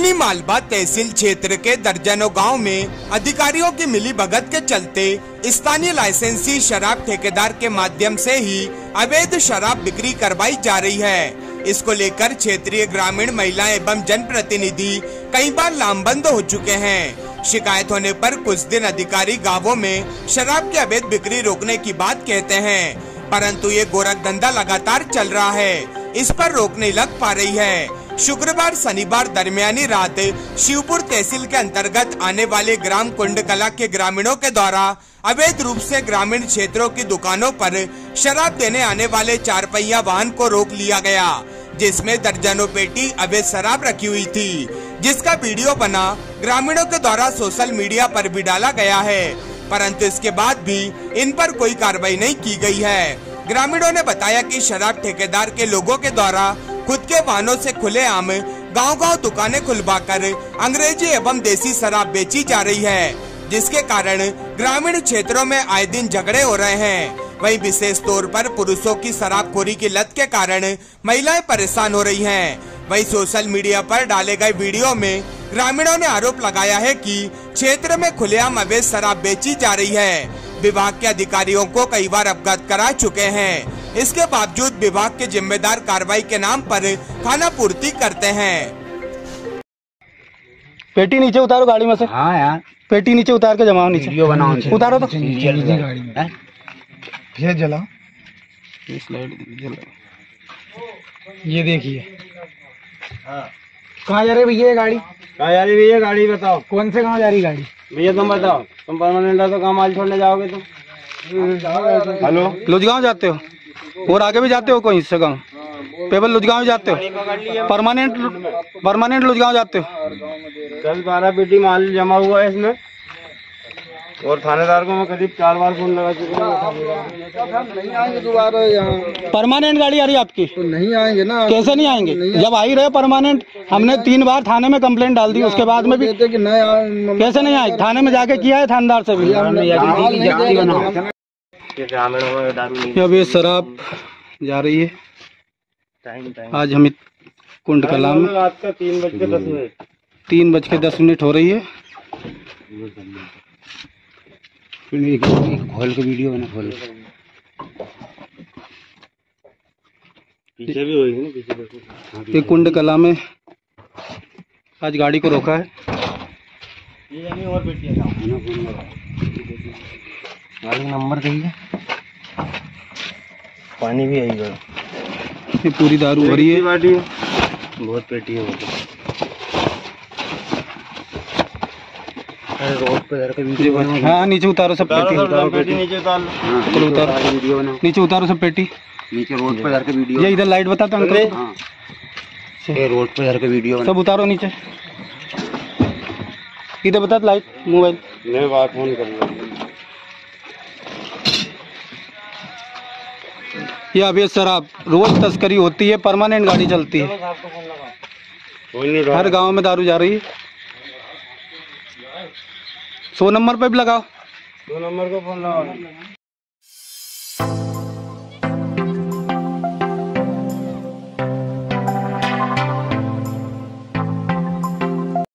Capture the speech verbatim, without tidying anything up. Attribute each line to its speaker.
Speaker 1: मऊनी मालवा तहसील क्षेत्र के दर्जनों गांव में अधिकारियों की मिलीभगत के चलते स्थानीय लाइसेंसी शराब ठेकेदार के माध्यम से ही अवैध शराब बिक्री करवाई जा रही है। इसको लेकर क्षेत्रीय ग्रामीण महिलाएं एवं जनप्रतिनिधि कई बार लामबंद हो चुके हैं। शिकायत होने पर कुछ दिन अधिकारी गांवों में शराब की अवैध बिक्री रोकने की बात कहते हैं, परंतु ये गोरख धंधा लगातार चल रहा है, इस पर रोक नहीं लग पा रही है। शुक्रवार शनिवार दरमियानी रात शिवपुर तहसील के अंतर्गत आने वाले ग्राम कुंडकला के ग्रामीणों के द्वारा अवैध रूप से ग्रामीण क्षेत्रों की दुकानों पर शराब देने आने वाले चार पहिया वाहन को रोक लिया गया, जिसमें दर्जनों पेटी अवैध शराब रखी हुई थी, जिसका वीडियो बना ग्रामीणों के द्वारा सोशल मीडिया पर भी डाला गया है, परंतु इसके बाद भी इन पर कोई कार्रवाई नहीं की गई है। ग्रामीणों ने बताया कि शराब ठेकेदार के लोगों के द्वारा खुद के वाहनों से खुलेआम गांव-गांव दुकानें खुलवाकर अंग्रेजी एवं देसी शराब बेची जा रही है, जिसके कारण ग्रामीण क्षेत्रों में आए दिन झगड़े हो रहे हैं। वहीं विशेष तौर पर पुरुषों की शराबखोरी की लत के कारण महिलाएं परेशान हो रही हैं। वहीं सोशल मीडिया पर डाले गए वीडियो में ग्रामीणों ने आरोप लगाया है कि क्षेत्र में खुलेआम अवैध शराब बेची जा रही है। विभाग के अधिकारियों को कई बार अवगत करा चुके हैं, इसके बावजूद विभाग के जिम्मेदार कार्रवाई के नाम पर खाना पूर्ति करते हैं।
Speaker 2: पेटी नीचे उतारो गाड़ी में से।
Speaker 3: हाँ यार,
Speaker 2: पेटी नीचे उतार के जमाओ, नीचे
Speaker 3: वीडियो बनाओ,
Speaker 2: उतारो तो
Speaker 3: गाड़ी में
Speaker 2: फिर जलाओ। ये देखिए कहाँ जा रही भैया गाड़ी?
Speaker 3: कहाँ जा रही भैया गाड़ी? बताओ
Speaker 2: कौन से गाँव जा रही गाड़ी?
Speaker 3: भैया तुम बताओ, तुम परमानेंट हो तो कहाँ माल छोड़ने जाओगे तुम? हेलो,
Speaker 2: लुजगांव जाते हो और आगे भी जाते हो कोई हिस्से गाँव? पेबल लुजगांव जाते हो? परमानेंट परमानेंट लुजगांव जाते हो?
Speaker 3: कल बारह पेटी माल जमा हुआ है इसमें और थानेदार को मैं करीब चार बार फोन लगा चुका हूँ। नहीं आएंगे दोबारा यहाँ।
Speaker 2: परमानेंट गाड़ी आ रही है आपकी?
Speaker 3: तो नहीं आएंगे ना।
Speaker 2: कैसे नहीं आएंगे? नहीं जब आ ही रहे परमानेंट, हमने तीन बार थाने में कंप्लेंट डाल दी, उसके बाद में भी
Speaker 3: कि नहीं
Speaker 2: कैसे नहीं आए? थाने में जाके किया है थानेदार से भी। अब ये शराब जा रही है। आज हम कुंडकला में
Speaker 3: रात का तीन बज के दस मिनट
Speaker 2: तीन बज के दस मिनट हो रही है।
Speaker 3: खोल के वीडियो बना, खोल पीछे भी होगी ना, पीछे देखो।
Speaker 2: ये कुंडकला में आज गाड़ी को रोका है।
Speaker 3: ये और गाड़ी नंबर देंगे, पानी भी आएगा।
Speaker 2: ये पूरी दारू भरी है,
Speaker 3: बहुत पेटी है वो तो। रोड पे धर के वीडियो बना।
Speaker 2: हाँ नीचे उतारो सब पेटी,
Speaker 3: उतारो पेटी नीचे उतार लो।
Speaker 2: चलो उतारो वीडियो बनाओ, नीचे उतारो सब पेटी
Speaker 3: नीचे रोड पे धर के वीडियो।
Speaker 2: ये इधर लाइट बताता हूँ अंकल।
Speaker 3: हाँ, ये रोड पे धर के वीडियो
Speaker 2: सब उतारो नीचे। इधर बता लाइट मोबाइल।
Speaker 3: मैं बात फोन कर लूँ।
Speaker 2: ये अभी शराब रोज तस्करी होती है, परमानेंट गाड़ी चलती है, हर गांव में दारू जा रही है। सौ नंबर पे भी लगाओ,
Speaker 3: दो नंबर को फोन लगाओ।